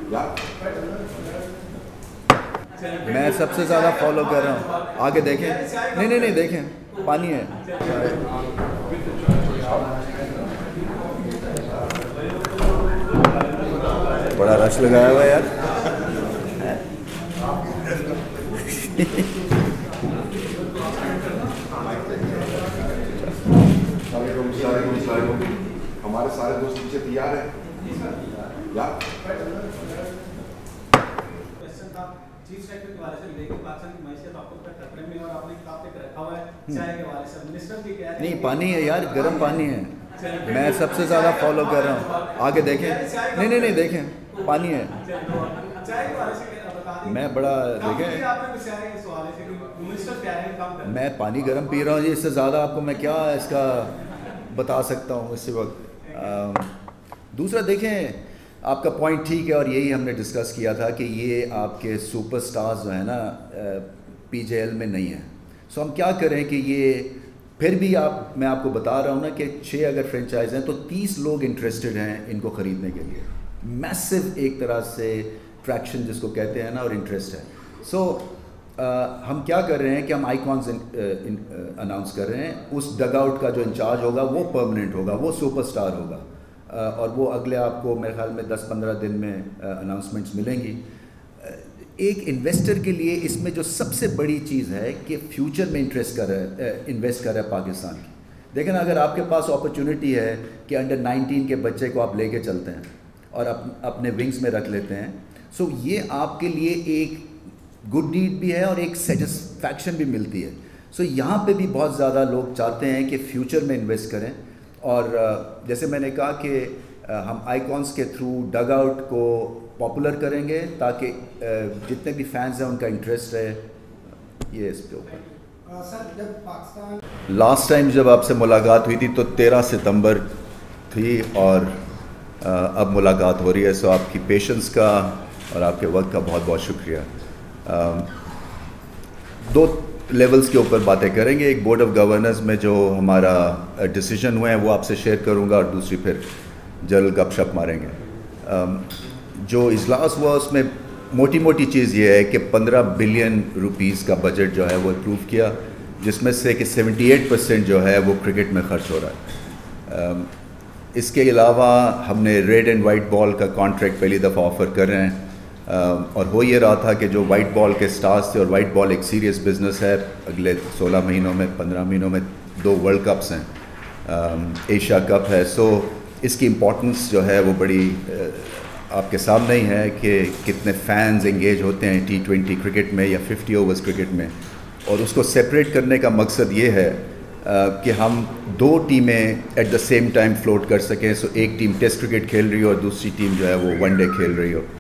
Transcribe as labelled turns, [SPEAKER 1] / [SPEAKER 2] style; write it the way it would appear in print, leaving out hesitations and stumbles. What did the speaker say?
[SPEAKER 1] मैं सबसे ज़्यादा फॉलो कर रहा हूँ। आगे देखें, नहीं नहीं नहीं देखें, पानी है। बड़ा रश लगाया हुआ है यार।
[SPEAKER 2] हमारे सारे दोस्त पीछे तैयार हैं।
[SPEAKER 3] चीफ सेक्रेटरी के वाले से लेके पाकिस्तान की मैशियत आपको खतरे में और आपने काफी रखा हुआ है चाय के वाले से मिनिस्टर भी कह रहे हैं
[SPEAKER 1] नहीं पानी है यार, गर्म पानी है। मैं सबसे ज़्यादा फॉलो कर रहा हूँ। आगे देखें, नहीं नहीं नहीं देखें, पानी है।
[SPEAKER 3] चाय के वाले से बता दें
[SPEAKER 1] मैं बड़ा देखें, मैं पानी गर्म पी रहा हूँ जी, इससे ज़्यादा आपको मैं क्या इसका बता सकता हूँ इसी वक्त। दूसरा देखें, आपका पॉइंट ठीक है और यही हमने डिस्कस किया था कि ये आपके सुपरस्टार्स जो है ना पीजेएल में नहीं है। सो हम क्या करें कि ये फिर भी मैं आपको बता रहा हूँ ना कि 6 अगर फ्रेंचाइज हैं तो 30 लोग इंटरेस्टेड हैं इनको ख़रीदने के लिए। मैसिव एक तरह से ट्रैक्शन जिसको कहते हैं ना और इंटरेस्ट है। सो हम क्या कर रहे हैं कि हम आइकॉन्स अनाउंस कर रहे हैं। उस डग आउट का जो इंचार्ज होगा वो परमानेंट होगा, वो सुपरस्टार होगा और वो अगले आपको मेरे ख्याल में 10-15 दिन में अनाउंसमेंट्स मिलेंगी। एक इन्वेस्टर के लिए इसमें जो सबसे बड़ी चीज़ है कि फ्यूचर में इन्वेस्ट कर रहा है पाकिस्तान की। देखें ना, अगर आपके पास अपॉर्चुनिटी है कि अंडर 19 के बच्चे को आप लेके चलते हैं और अपने विंग्स में रख लेते हैं, सो ये आपके लिए एक गुड डीड भी है और एक सेटिस्फैक्शन भी मिलती है। सो यहाँ पे भी बहुत ज़्यादा लोग चाहते हैं कि फ्यूचर में इन्वेस्ट करें और जैसे मैंने कहा कि हम आइकॉन्स के थ्रू डग आउट को पॉपुलर करेंगे ताकि जितने भी फैंस हैं उनका इंटरेस्ट है ये इस पे ऊपर।
[SPEAKER 3] सर जब पाकिस्तान
[SPEAKER 1] लास्ट टाइम जब आपसे मुलाकात हुई थी तो 13 सितंबर थी और अब मुलाकात हो रही है। सो आपकी पेशेंस का और आपके वक्त का बहुत बहुत शुक्रिया। 2 लेवल्स के ऊपर बातें करेंगे। एक बोर्ड ऑफ गवर्नर्स में जो हमारा डिसीजन हुए हैं वो आपसे शेयर करूंगा और दूसरी फिर जल्द गपशप मारेंगे। जो इजलास हुआ उसमें मोटी मोटी चीज़ ये है कि 15 बिलियन रुपीस का बजट जो है वो अप्रूव किया, जिसमें से कि 78% जो है वो क्रिकेट में खर्च हो रहा है। इसके अलावा हमने रेड एंड वाइट बॉल का कॉन्ट्रैक्ट पहली दफ़ा ऑफ़र कर रहे हैं और हो ये रहा था कि जो वाइट बॉल के स्टार्स थे, और वाइट बॉल एक सीरियस बिजनेस है, अगले 16 महीनों में 15 महीनों में 2 वर्ल्ड कप्स हैं, एशिया कप है। सो इसकी इम्पोर्टेंस जो है वो बड़ी आपके सामने ही है कि कितने फैंस एंगेज होते हैं T20 क्रिकेट में या 50 ओवर्स क्रिकेट में, और उसको सेपरेट करने का मकसद ये है कि हम 2 टीमें at the same time float कर सकें। सो एक टीम टेस्ट क्रिकेट खेल रही हो और दूसरी टीम जो है वो वनडे खेल रही हो।